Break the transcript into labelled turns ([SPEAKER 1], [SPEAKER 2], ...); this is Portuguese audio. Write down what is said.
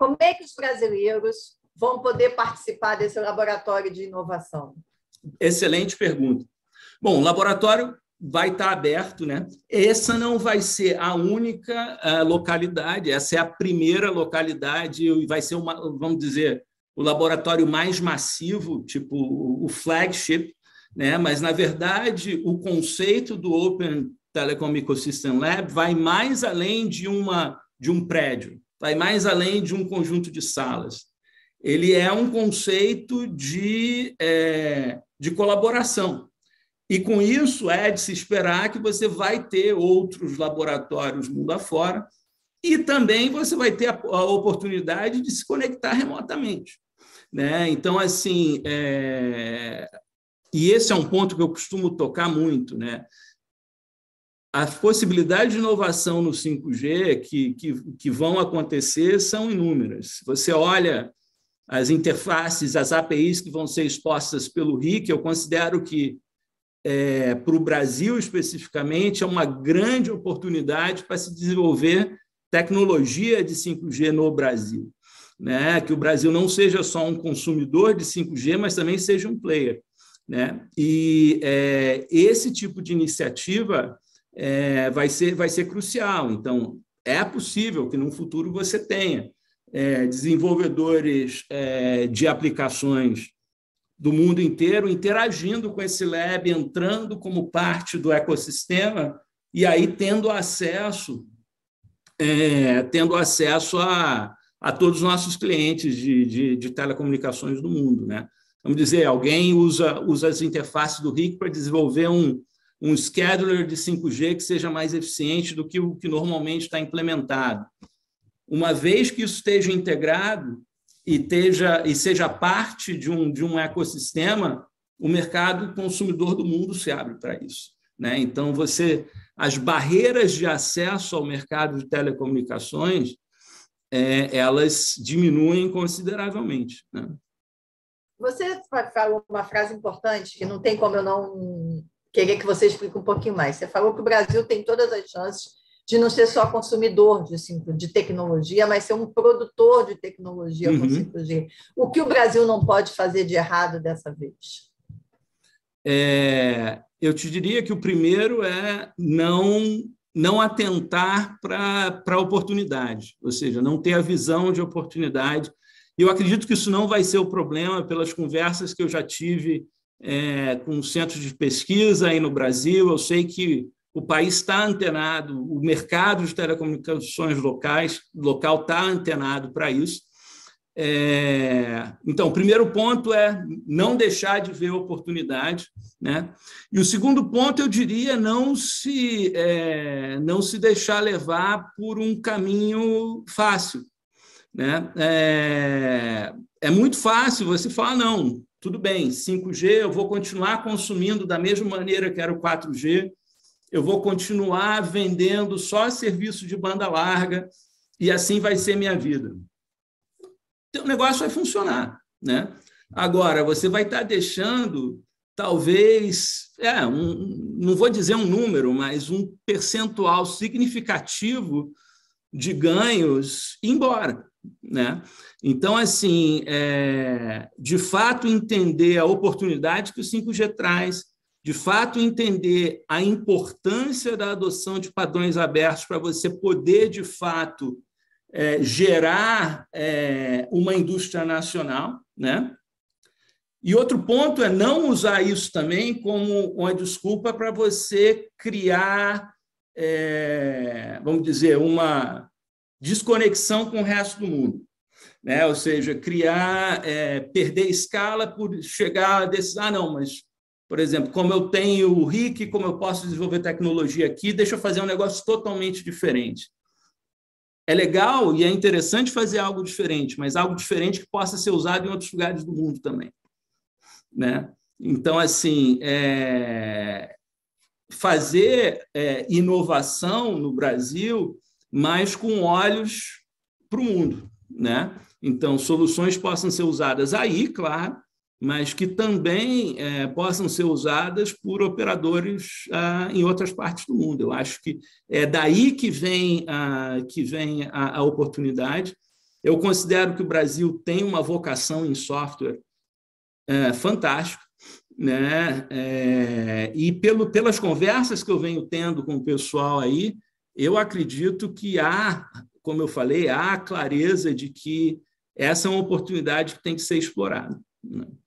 [SPEAKER 1] como é que os brasileiros vão poder participar desse laboratório de inovação?
[SPEAKER 2] Excelente pergunta. Bom, o laboratório vai estar aberto, né? Essa não vai ser a única localidade, essa é a primeira localidade e vai ser, vamos dizer, o laboratório mais massivo, tipo o flagship, né? Mas, na verdade, o conceito do Open Telecom Ecosystem Lab vai mais além de um prédio, vai mais além de um conjunto de salas. Ele é um conceito de colaboração. E, com isso, é de se esperar que você vai ter outros laboratórios mundo afora e também você vai ter a oportunidade de se conectar remotamente, né? Então, assim, e esse é um ponto que eu costumo tocar muito, né? As possibilidades de inovação no 5G que vão acontecer são inúmeras. Você olha as interfaces, as APIs que vão ser expostas pelo RIC, eu considero que, para o Brasil especificamente, é uma grande oportunidade para se desenvolver tecnologia de 5G no Brasil, né? Que o Brasil não seja só um consumidor de 5G, mas também seja um player, né? E esse tipo de iniciativa vai ser crucial. Então, é possível que, no futuro, você tenha desenvolvedores de aplicações do mundo inteiro interagindo com esse lab, entrando como parte do ecossistema e aí tendo acesso a todos os nossos clientes de telecomunicações do mundo, né? Vamos dizer, alguém usa as interfaces do RIC para desenvolver um scheduler de 5G que seja mais eficiente do que o que normalmente está implementado. Uma vez que isso esteja integrado e seja parte de um ecossistema, o mercado consumidor do mundo se abre para isso, né? Então, as barreiras de acesso ao mercado de telecomunicações, elas diminuem consideravelmente, né?
[SPEAKER 1] Você falou uma frase importante que não tem como eu não querer que você explique um pouquinho mais. Você falou que o Brasil tem todas as chances de não ser só consumidor de tecnologia, mas ser um produtor de tecnologia com 5G. O que o Brasil não pode fazer de errado dessa vez?
[SPEAKER 2] Eu te diria que o primeiro é não atentar para a oportunidade, ou seja, não ter a visão de oportunidade. E eu acredito que isso não vai ser o problema pelas conversas que eu já tive com centros de pesquisa aí no Brasil. Eu sei que o país está antenado, o mercado de telecomunicações local está antenado para isso. Então, o primeiro ponto é não deixar de ver oportunidade, né? E o segundo ponto, eu diria, não se deixar levar por um caminho fácil, né? É muito fácil você falar, não, tudo bem, 5G, eu vou continuar consumindo da mesma maneira que era o 4G, eu vou continuar vendendo só serviço de banda larga e assim vai ser minha vida. O negócio vai funcionar, né? Agora, você vai estar deixando, talvez, não vou dizer um número, mas um percentual significativo de ganhos embora, né? Então, assim, de fato, entender a oportunidade que o 5G traz, de fato, entender a importância da adoção de padrões abertos para você poder, de fato, gerar uma indústria nacional, né? E outro ponto é não usar isso também como uma desculpa para você criar, vamos dizer, uma desconexão com o resto do mundo, né? Ou seja, perder escala por chegar a decisão, não, mas, por exemplo, como eu tenho o RIC, como eu posso desenvolver tecnologia aqui, deixa eu fazer um negócio totalmente diferente. É legal e é interessante fazer algo diferente, mas algo diferente que possa ser usado em outros lugares do mundo também, né? Então, assim, fazer inovação no Brasil, mas com olhos para o mundo, né? Então, soluções possam ser usadas aí, claro, mas que também possam ser usadas por operadores em outras partes do mundo. Eu acho que é daí que vem a oportunidade. Eu considero que o Brasil tem uma vocação em software fantástica, né? E pelas conversas que eu venho tendo com o pessoal aí, eu acredito que há, como eu falei, há a clareza de que essa é uma oportunidade que tem que ser explorada, né?